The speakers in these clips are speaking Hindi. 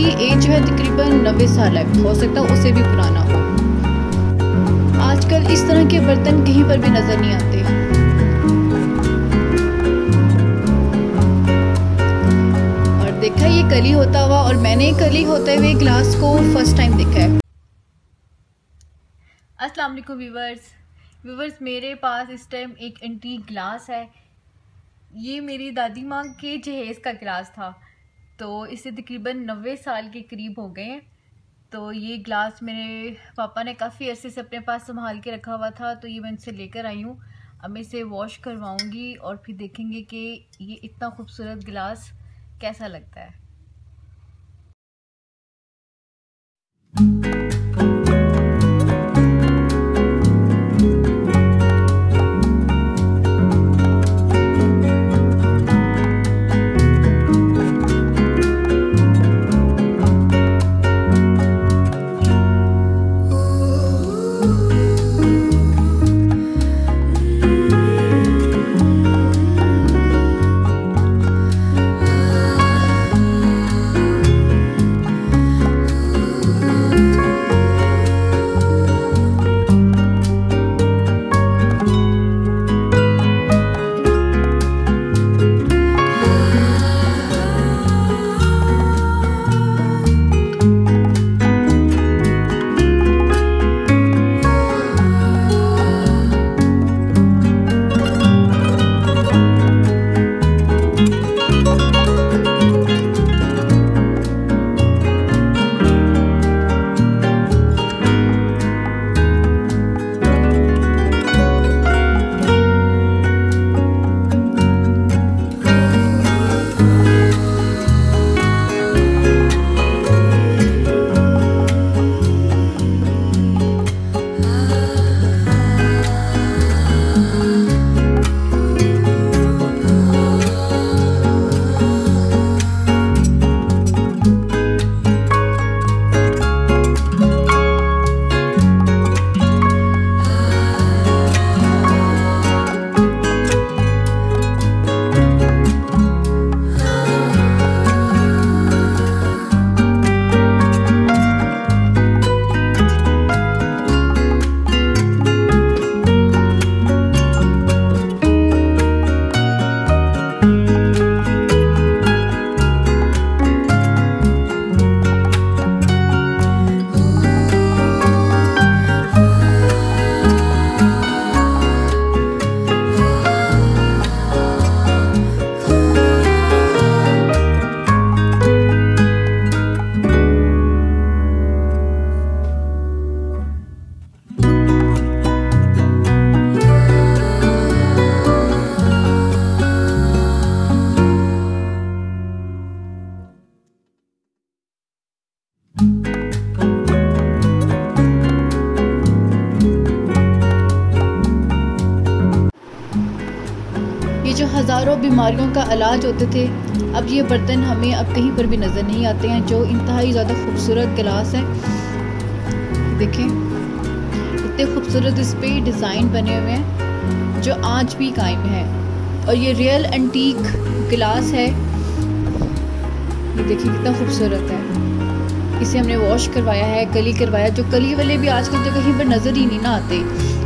इसकी एज जो है तकरीबन 90 साल है, हो सकता है उससे भी पुराना हो। आजकल इस तरह के बर्तन कहीं पर भी नज़र नहीं आते। और देखा ये कली होता हुआ, और मैंने कली होते हुए ग्लास को फर्स्ट टाइम देखा है। अस्सलाम वालेकुम व्यूवर्स, मेरे पास इस टाइम एक एंटीक ग्लास है। ये मेरी दादी माँ के जहेज़ का गिलास था, तो इसे तकरीबन 90 साल के करीब हो गए हैं। तो ये गिलास मेरे पापा ने काफ़ी अरसे से अपने पास संभाल के रखा हुआ था, तो ये मैं इनसे लेकर आई हूँ। अब मैं इसे वॉश करवाऊँगी और फिर देखेंगे कि ये इतना खूबसूरत गिलास कैसा लगता है। जो हज़ारों बीमारियों का इलाज होते थे, अब ये बर्तन हमें अब कहीं पर भी नज़र नहीं आते हैं, जो इंतहाई ज़्यादा खूबसूरत गिलास है। देखें इतने खूबसूरत इस पे डिज़ाइन बने हुए हैं जो आज भी कायम है, और ये रियल एंटीक गिलास है। ये देखिए कितना खूबसूरत है। इसे हमने वॉश करवाया है, कली करवाया, जो कली वाले भी आजकल तो कहीं पर नज़र ही नहीं ना आते।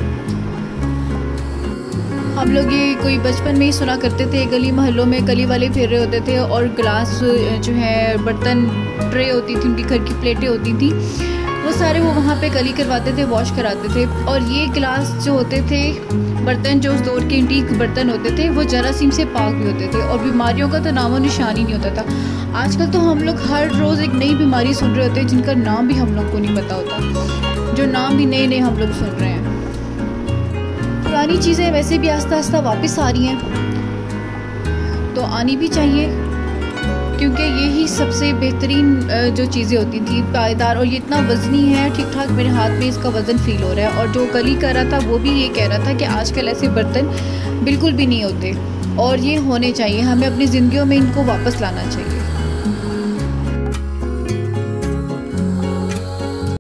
हम लोग ये कोई बचपन में ही सुना करते थे, गली मोहल्लों में कली वाले फिर रहे होते थे, और गिलास जो है बर्तन ट्रे होती थी, उनकी घर की प्लेटें होती थी, वो सारे वो वहाँ पे कली करवाते थे, वॉश कराते थे। और ये गिलास जो होते थे, बर्तन जो उस दौर के एंटीक बर्तन होते थे, वो जरासीम से पाक भी होते थे, और बीमारियों का तो नामो निशान ही नहीं होता था। आजकल तो हम लोग हर रोज़ एक नई बीमारी सुन रहे होते हैं, जिनका नाम भी हम लोग को नहीं पता होता, जो नाम भी नए नए हम लोग सुन रहे हैं। पुरानी चीज़ें वैसे भी आस्ता आस्ता वापस आ रही हैं, तो आनी भी चाहिए, क्योंकि यही सबसे बेहतरीन जो चीज़ें होती थी, पायदार। और ये इतना वज़नी है, ठीक ठाक मेरे हाथ में इसका वज़न फ़ील हो रहा है। और जो कली कर रहा था वो भी ये कह रहा था कि आजकल ऐसे बर्तन बिल्कुल भी नहीं होते, और ये होने चाहिए, हमें अपनी ज़िंदगियों में इनको वापस लाना चाहिए।